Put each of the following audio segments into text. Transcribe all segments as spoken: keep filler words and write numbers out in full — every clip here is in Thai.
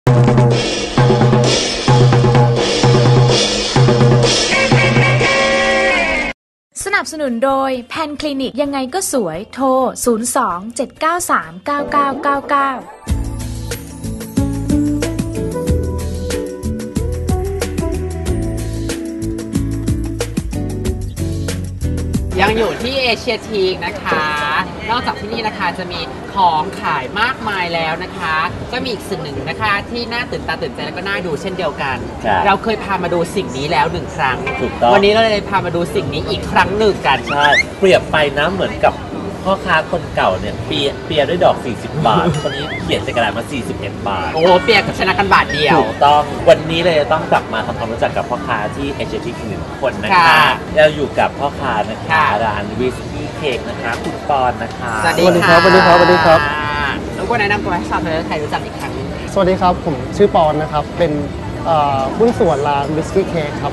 สนับสนุนโดยแพนคลินิกยังไงก็สวยโทรศูนย์ สอง เจ็ด เก้า สาม เก้า เก้า เก้า เก้ายังอยู่ที่เอเชียทีคนะคะนอกจากที่นี่นะคะจะมีของขายมากมายแล้วนะคะก็มีอีกสิ่งหนึ่งนะคะที่น่าตื่นตาตื่นใจและก็น่าดูเช่นเดียวกันเราเคยพามาดูสิ่งนี้แล้วหนึ่งครั้งวันนี้เราเลยพามาดูสิ่งนี้อีกครั้งหนึ่งกันใช่เปรียบไปนะเหมือนกับพ่อค้าคนเก่าเนี่ยเปียเปียด้วยดอกสี่สิบบาทคนนี้เขียนใส่กระดาษมาสี่สิบเอ็ดบาทโอ้เปียกับชนะกันบาทเดียวถูกต้องวันนี้เลยต้องกลับมาทำความรู้จักกับพ่อค้าที่เอเชียทีคหนึ่งคนนะคะเราอยู่กับพ่อค้านะคะร้านวิสกี้เค้กนะคะคุณปอนนะคะสวัสดีครับสวัสดีครับสวัสดีครับน้องก็แนะนำตัวให้ชาวไทยรู้จักอีกครั้งนึงสวัสดีครับผมชื่อปอนนะครับเป็นหุ้นส่วนร้านวิสกี้เค้กครับ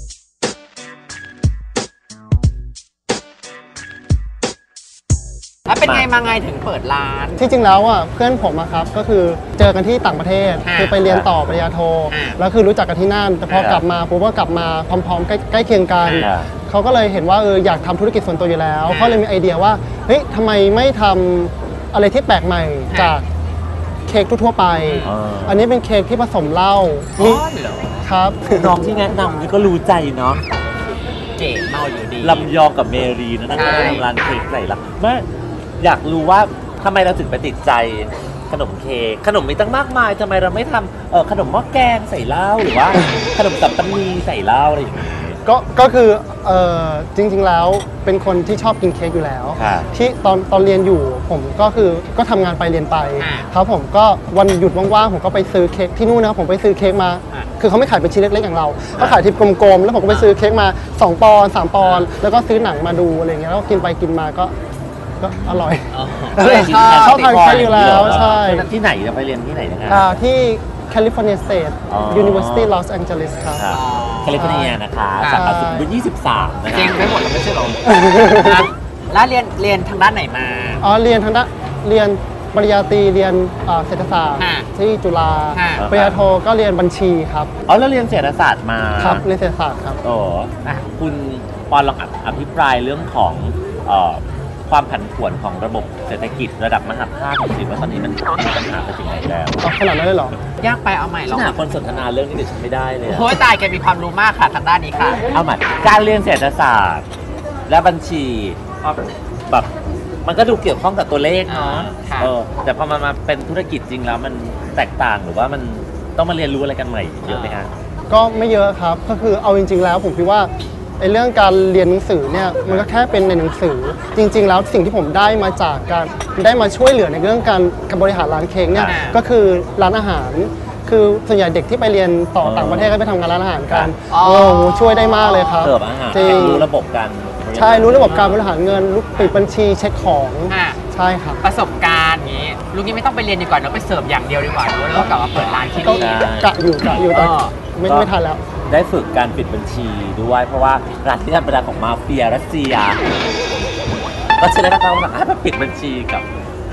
แล้วเป็นไงมาไงถึงเปิดร้านที่จริงแล้วอ่ะเพื่อนผมอะครับก็คือเจอกันที่ต่างประเทศคือไปเรียนต่อปริญญาโทแล้วคือรู้จักกันที่นั่นแต่พอกลับมาปุ๊บก็กลับมาพร้อมๆใกล้เคียงกันเขาก็เลยเห็นว่าเอออยากทำธุรกิจส่วนตัวอยู่แล้วเขาเลยมีไอเดียว่าเฮ้ยทำไมไม่ทำอะไรที่แปลกใหม่จากเค้กทั่วไปอันนี้เป็นเค้กที่ผสมเหล้าครับน้องที่แนะนำนี่ก็รู้ใจเนาะเก๋เมาอยู่ดีลำยองกับเมรีนะนั่งทำร้านเค้กใส่ละแม่อยากรู้ว่าทำไมเราถึงไปติดใจขนมเค้กขนมมีตั้งมากมายทำไมเราไม่ทำเออขนมหม้อแกงใส่เหล้าหรือว่าขนมสับปะรีใส่เหล้าอะไรอย่างเงี้ยก็ก็คือเออจริงๆแล้วเป็นคนที่ชอบกินเค้กอยู่แล้วที่ตอนตอนเรียนอยู่ผมก็คือก็ทำงานไปเรียนไปครับผมก็วันหยุดว่างๆผมก็ไปซื้อเค้กที่นู่นนะผมไปซื้อเค้กมาคือเขาไม่ขายเป็นชิ้นเล็กๆอย่างเราเขาขายทิปกลมๆแล้วผมก็ไปซื้อเค้กมาสองปอนด์สามปอนด์แล้วก็ซื้อหนังมาดูอะไรเงี้ยแล้วก็กินไปกินมาก็ก็อร่อยชอบทานเค้กอยู่แล้วใช่ที่ไหนจะไปเรียนที่ไหนนะครับที่ California State University Los Angeles ครับแคลิฟอร์เนียนะคะสาขาสุขุมวิทยี่สิบสามนะคะเจ๊งไปหมดแล้วไม่ใช่หรอแล้วเรียนเรียนทางด้านไหนมาอ๋อเรียนทางด้านเรียนปริญญาตรีเรียนเศรษฐศาสตร์ที่จุฬาปริญญาโทก็เรียนบัญชีครับอ๋อแล้วเรียนเศรษฐศาสตร์มาครับเรียนเศรษฐศาสตร์ครับโอ้คุณปอนลองอภิปรายเรื่องของความผันผวนของระบบเศรษฐกิจระดับมหาภาคจริงๆว่าตอนนี้มันมีปัญหาไปถึงไหนแล้วขนาดนั้นเลยเหรอยากไปเอาใหม่ลองหาคนสนทนาเรื่องนี้เดี๋ยวฉันไม่ได้เลยโอ้ยตายแกมีความรู้มากค่ะทางด้านนี้ค่ะเอาใหม่การเรียนเศรษฐศาสตร์และบัญชีแบบมันก็ดูเกี่ยวข้องกับตัวเลขเนาะเออแต่พอมันมาเป็นธุรกิจจริงแล้วมันแตกต่างหรือว่ามันต้องมาเรียนรู้อะไรกันใหม่เยอะไหมคะก็ไม่เยอะครับก็คือเอาจริงๆแล้วผมคิดว่าไอ้เรื่องการเรียนหนังสือเนี่ยมันก็แค่เป็นในหนังสือจริงๆแล้วสิ่งที่ผมได้มาจากการได้มาช่วยเหลือในเรื่องการการบริหารร้านเค้กเนี่ยก็คือร้านอาหารคือส่วนใหญ่เด็กที่ไปเรียนต่อต่างประเทศก็ไปทำงานร้านอาหารกันโอ้ช่วยได้มากเลยครับเสิร์ฟอาหารรู้ระบบการใช่รู้ระบบการบริหารเงินปิดบัญชีเช็คของใช่ครับประสบการณ์นี้ลุงนี่ไม่ต้องไปเรียนดีกว่าเนาะไปเสิร์ฟอย่างเดียวดีกว่าแล้วก็กลับมาเปิดร้านที่นี่กะอยู่กะอยู่แต่ไม่ไม่ทันแล้วได้ฝึกการปิดบัญชีด้วยเพราะว่าร้านที่ทำเป็นร้านของมาเฟียรัสเซียก็ใช้ได้รับการสั่งให้มาปิดบัญชีกับ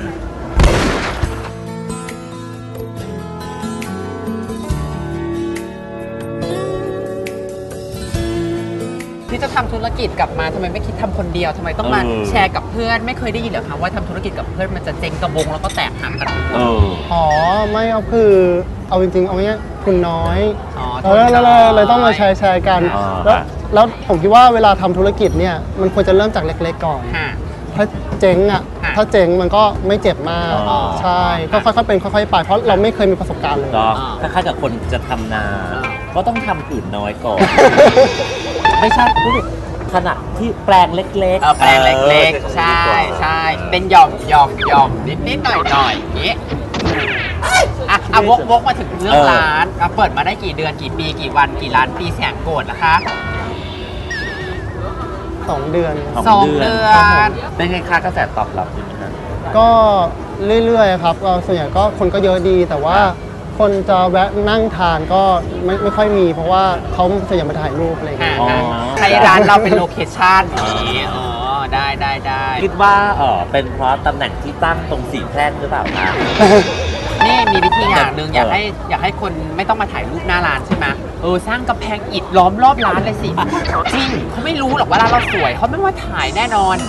ที่จะทำธุรกิจกลับมาทำไมไม่คิดทำคนเดียวทำไมต้องมาแชร์กับเพื่อนไม่เคยได้ยินเหรอคะว่าทำธุรกิจกับเพื่อนมันจะเจ๊งกระบงแล้วก็แตกหักกันอ๋อไม่เอาคือเอาจริงๆเอาเนี้ยทุนน้อยแล้วเลยต้องมาแชร์แชร์กันแล้วแล้วผมคิดว่าเวลาทำธุรกิจเนี่ยมันควรจะเริ่มจากเล็กๆก่อนถ้าเจ๊งอ่ะถ้าเจ๊งมันก็ไม่เจ็บมากใช่ก็ค่อยๆเป็นค่อยๆไปเพราะเราไม่เคยมีประสบการณ์เลยคล้ายๆกับคนจะทำนาก็ต้องทำผืนน้อยก่อนไม่ใช่พูดขนาดที่แปลงเล็กๆแปลงเล็กๆใช่ใช่เป็นหย่อมหย่อมหย่อมนิดนิดหน่อยหน่อยอย่างนี้อ่ะอ่ะวกวกมาถึงเรื่องร้านเปิดมาได้กี่เดือนกี่ปีกี่วันกี่ล้านปีแสงโกรธนะคะสองเดือนสองเดือนเป็นไงคะกระแสตอบรับดีไหมครับก็เรื่อยๆครับส่วนใหญ่ก็คนก็เยอะดีแต่ว่าคนจะแวะนั่งทานก็ไม่ไม่ค่อยมีเพราะว่าเขาส่วนใหญ่มาถ่ายรูปอะไรอย่างเงี้ยใช้ร้านเราเป็นโลเคชั่นอย่างนี้อ๋อได้ได้ได้คิดว่าเออเป็นเพราะตำแหน่งที่ตั้งตรงสี่แพร่งหรือเปล่าคะนี่มีวิธีอย่างหนึ่งอยากให้อยากให้คนไม่ต้องมาถ่ายรูปหน้าร้านใช่ไหมเออสร้างกำแพงอิฐล้อมรอบร้านเลยสิจริงเขาไม่รู้หรอกว่าร้านเราสวยเขาไม่ว่าถ่ายแน่นอน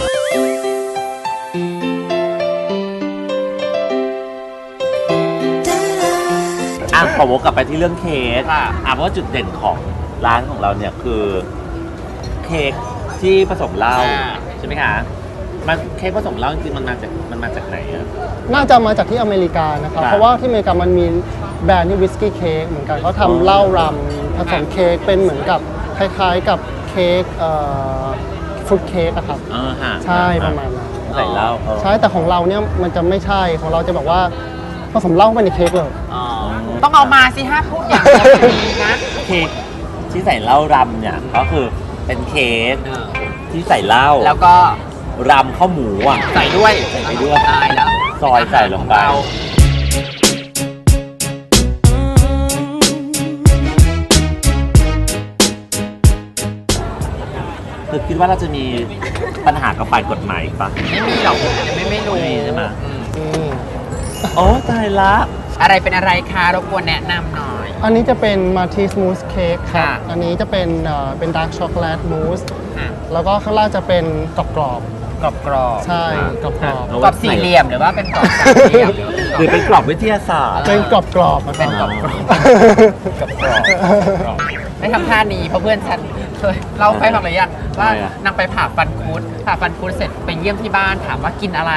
อ่ะขอวกกลับไปที่เรื่องเค้กอ่ะเพราะว่าจุดเด่นของร้านของเราเนี่ยคือเค้กที่ผสมเหล้าใช่ไหมคะมันเค้กผสมเหล้าจริงๆมันมาจากมันมาจากไหนอ่ะน่าจะมาจากที่อเมริกานะครับเพราะว่าที่อเมริกามันมีแบรนด์ที่วิสกี้เค้กเหมือนกันเขาทำเหล้ารัมผสมเค้กเป็นเหมือนกับคล้ายๆกับเค้กเอ่อฟรุตเค้กอะครับใช่ประมาณนั้นใส่เหล้าใช่แต่ของเราเนี่ยมันจะไม่ใช่ของเราจะแบบว่าผสมเหล้าไปในเค้กเลยต้องเอามาสิฮะพูดอย่างนี้นะเค้กที่ใส่เหล้ารำเนี่ยก็คือเป็นเค้กที่ใส่เหล้าแล้วก็รำข้าวหมูอ่ะใส่ด้วยใส่ไปด้วยตายแล้วซอยใส่ลงไปคือคิดว่าเราจะมีปัญหากับฝ่ายกฎหมายปะไม่มีหรอกไม่ไม่รู้ใช่ไหมโอ้ตายละอะไรเป็นอะไรคะรบกวนแนะนำหน่อยอันนี้จะเป็นมาทีสมูสเค้กครับอันนี้จะเป็นเป็นดาร์กช็อกโกแลตมูสแล้วก็ข้างล่างจะเป็นกรอบกรอบกรอบกรอบใช่กรอบกรอบกรอบสี่เหลี่ยมหรือว่าเป็นกรอบสามเหลี่ยมหรือเป็นกรอบวิทยาศาสตร์เป็นกรอบกรอบเป็นกรอบกรอบกรอบกรอบไม่ทำท่านี้เพราะเพื่อนฉันเคยเล่าไปฟังหรือยังว่านางไปผ่าฟันคุดผ่าฟันคุดเสร็จไปเยี่ยมที่บ้านถามว่ากินอะไร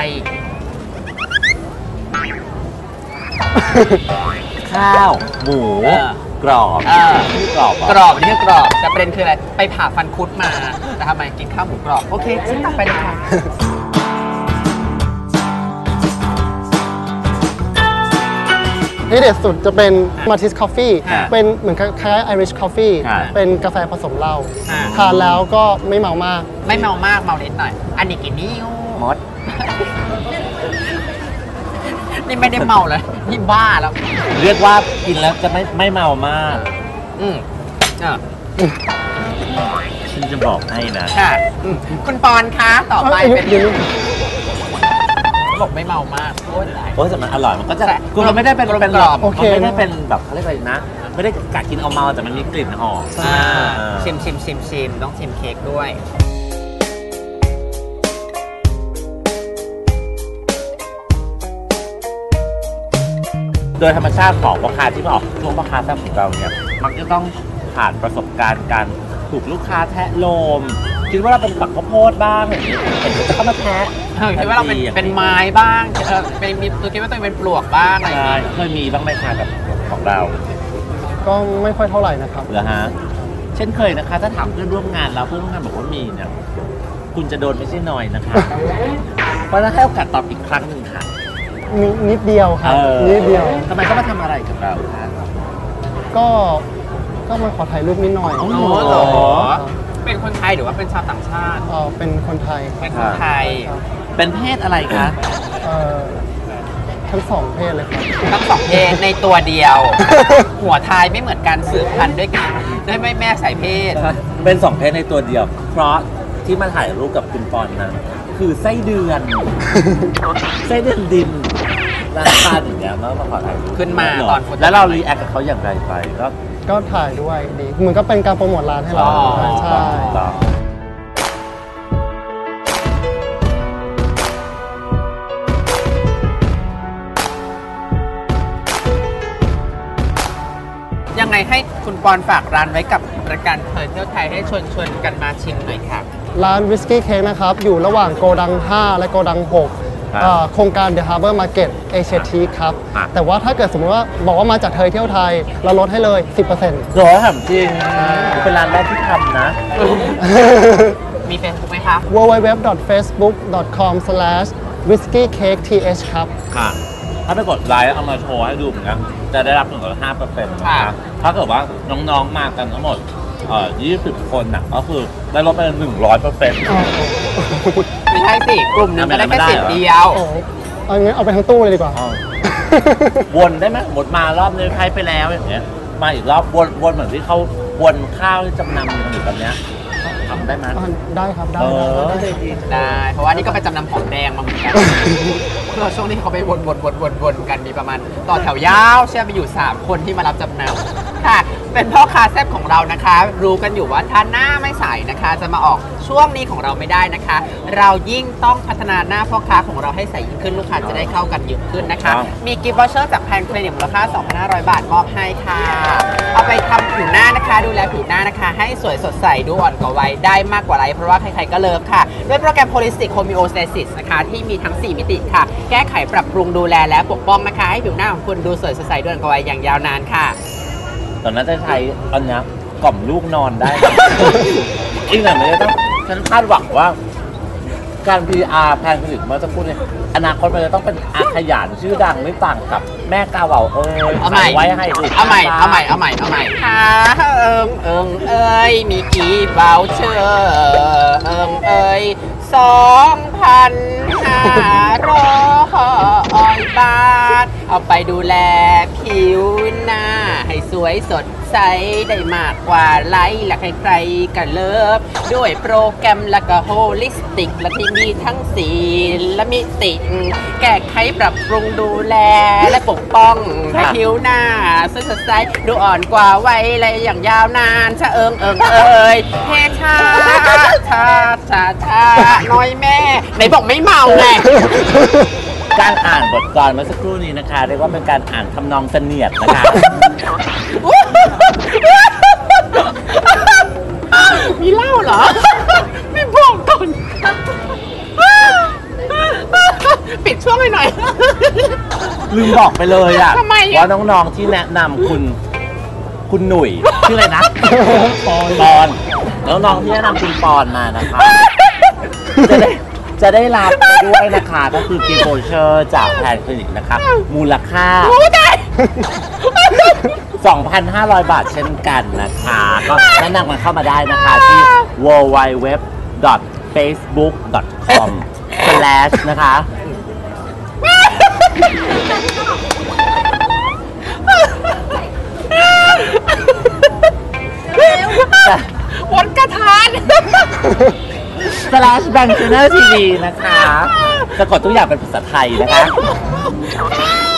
ข้าวหมูกรอบที่กรอบกรอบนี่กรอบแต่ประเด็นคืออะไรไปผ่าฟันคุดมาแต่ทำไมกินข้าวหมูกรอบโอเคชิ้นต่อไปเลยค่ะที่เด็ดสุดจะเป็นมาทิสคอฟฟี่เป็นเหมือนคล้ายๆไอริชคอฟฟี่เป็นกาแฟผสมเหล้าทานแล้วก็ไม่เมามากไม่เมามากเมาเล็กหน่อยอันนี้กินนิ้วมดนี่ไม่ได้เมาเลยนี่บ้าแล้วเรียกว่ากินแล้วจะไม่ไม่เมามากอืมอ่าฉันจะบอกให้นะค่ะคุณปอนคะต่อไปเป็นบอกไม่เมามากโอ้ยโอ้ยแต่มันอร่อยมันก็จะคือมันไม่ได้เป็นเป็นหลอดมันไม่ได้เป็นแบบเขาเรียกอะไรนะไม่ได้กะกินเอาเมาแต่มันมีกลิ่นหอมชิมชิมชิมชิมต้องชิมเค้กด้วยโดยธรรมชาติของพ่อค้าที่มาออกช่วงพ่อค้าแซ่บของเราเนี่ยมักจะต้องผ่านประสบการณ์การถูกลูกค้าแทะโลมคิดว่าเราเป็นฝักข้าวโพดบ้างเห็นจะเข้ามาแทะคิดว่าเราเป็นเป็นไม้บ้างเป็นมีตัวคิดว่าตัวเองเป็นปลวกบ้างอะไรอย่างเงี้ยเคยมีบ้างไหมคะกับของเราก็ไม่ค่อยเท่าไหร่นะครับเหรอฮะเช่นเคยนะคะถ้าถามเพื่อนร่วมงานแล้วเพื่อนร่วมงานบอกว่ามีเนี่ยคุณจะโดนไม่ใช่น้อยนะคะเพราะฉะนั้นให้โอกาสตอบอีกครั้งหนึ่งค่ะนิดเดียวครับนิดเดียวทำไมก็มาทำอะไรกับเราคะก็ก็มาขอถ่ายรูปนิดหน่อยอ๋อเหรอเป็นคนไทยหรือว่าเป็นชาวต่างชาติอ๋อเป็นคนไทยเป็นคนไทยเป็นเพศอะไรคะเอ่อทั้งสองเพศเลยครับทั้งสองเพศในตัวเดียว หัวไทยไม่เหมือนกันสืบพันธุ์ด้วยกันได้ไม่แม่ใส่เพศเป็นสองเพศในตัวเดียวเพราะที่มาถ่ายรูปกับคุณปอนนะคือไส้เดือนไส้เดือนดินราคาอย่างเงี้ยมาขอถ่ายขึ้นมาตอนแล้วเรารีแอคกับเขาอย่างไรไปก็ก็ถ่ายด้วยดีเหมือนก็เป็นการโปรโมทร้านให้เราใช่ยังไงให้คุณปอนฝากร้านไว้กับรายการเทิร์นเที่ยวไทยให้ชวนชวนกันมาชิมหน่อยค่ะร้านวิสกี้เค้กนะครับอยู่ระหว่างโกดังห้าและโกดังหกโครงการ The Harbor Market Asia Teak ครับแต่ว่าถ้าเกิดสมมติว่าบอกว่ามาจากเทยเที่ยวไทยเราลดให้เลย สิบเปอร์เซ็นต์โหถามจริงเป็นร้านแรกที่ทำนะมี Facebook ไหมคะดับเบิลยู ดับเบิลยู ดับเบิลยู ดอท เฟซบุ๊ก ดอท คอม สแลช วิสกี้เค้ก ที เอช ครับค่ะถ้าไปกดไลค์เอามาโชว์ให้ดูเหมือนกันจะได้รับส่วนลด ห้าเปอร์เซ็นต์ นะคะถ้าเกิดว่าน้องๆมากันทั้งหมดเอ่อยี่สิบคนน่ะก็คือได้ลดไปหนึ่งร้อยเปอร์เซ็นต์ไม่ใช่สิกลุ่มนึงจะได้แค่สิบเดียวเอางั้นเอาไปทั้งตู้เลยดีกว่าวนได้ไหมหมดมารอบนึงใครไปแล้วอย่างเงี้ยมาอีกรอบวนวนเหมือนที่เขาวนข้าวที่จำนำอยู่แบบเนี้ยทำได้ไหมได้ครับได้ได้เพราะว่านี่ก็ไปจำนำของแดงมาเหมือนกันเราช่วงนี้เขาไปวนวนวนวนวนกันมีประมาณต่อแถวยาวเชื่อไปอยู่สามคนที่มารับจำนำค่ะเป็นพ่อค้าแซ่บของเรานะคะรู้กันอยู่ว่าถ้าหน้าไม่ใสนะคะจะมาออกช่วงนี้ของเราไม่ได้นะคะเรายิ่งต้องพัฒนาหน้าพ่อค้าของเราให้ใสยิ่งขึ้นลูกค้าจะได้เข้ากันเยอะขึ้นนะคะมีกิฟต์วอเชอร์จากแพนคลินิกมูลค่า สองพันห้าร้อย บาทมอบให้ค่ะเอาไปทำผิวหน้านะคะดูแลผิวหน้านะคะให้สวยสดใสดูอ่อนกว่าวัยได้มากกว่าไรเพราะว่าใครๆก็เลิฟค่ะด้วยโปรแกรม Holistic Homeostasis นะคะที่มีทั้งสี่มิติค่ะแก้ไขปรับปรุงดูแลและปกป้องนะคะให้ผิวหน้าของคุณดูสวยสดใสดูอ่อนกว่าวัยอย่างยาวนานค่ะตอนนั้นจะใช้อันนี้กล่อมลูกนอนได้ จริงๆมันจะต้องฉันคาดหวังว่าการ พี อาร์ แพนคลินิกเมื่อสักครู่เนี่ยอนาคตมันจะต้องเป็นอาขยานชื่อดังไม่ต่างกับแม่กาเหว่าเอ้ยเอาใหม่ไว้ให้ลูกเอาใหม่เอาใหม่เอาใหม่เอาใหม่ค่ะเอิงเอิงเอ้ยมีกี่เบาเชอเอิงเอ้ยสองพันห้าร้อยบาทเอาไปดูแลผิวหน้าให้สวยสดใสได้มากกว่าไลค์และใครๆกันเลิฟด้วยโปรแกรมและก็โฮลิสติกและที่มีทั้งสีและมิติแก้ไขปรับปรุงดูแลและปกป้องให้ผิวหน้าสวยสดใสดูอ่อนกว่าวัยและอย่างยาวนานชะเอิงเอิงเอ้ยเฮชาชาชาชาน้อยแม่ไหนบอกไม่เมาไงการอ่านบทกลอนเมื่อสักครู่นี้นะคะเรียกว่าเป็นการอ่านทำนองเสนียดนะคะมีเล่าเหรอไม่บอกก่อนปิดช่วงให้หน่อยลืมบอกไปเลยอ่ะว่าน้องๆที่แนะนำคุณคุณหนุ่ยชื่ออะไรนะปอนปอนน้องๆที่แนะนำคุณปอนมานะคะจะได้จะได้รับไปด้วยนะคะก็คือกิฟต์วอเชอร์จากแพนคลินิกนะคะมูลค่า สองพันห้าร้อย บาทเช่นกันนะคะก็แนะนำกันเข้ามาได้นะคะที่ ดับเบิลยู ดับเบิลยู ดับเบิลยู ดอท เฟซบุ๊ก ดอท คอม สแลช นะคะวนกระทานสแลช แบงค์ ชาแนล ที วี นะคะสะกดทุกอย่างเป็นภาษาไทยนะคะ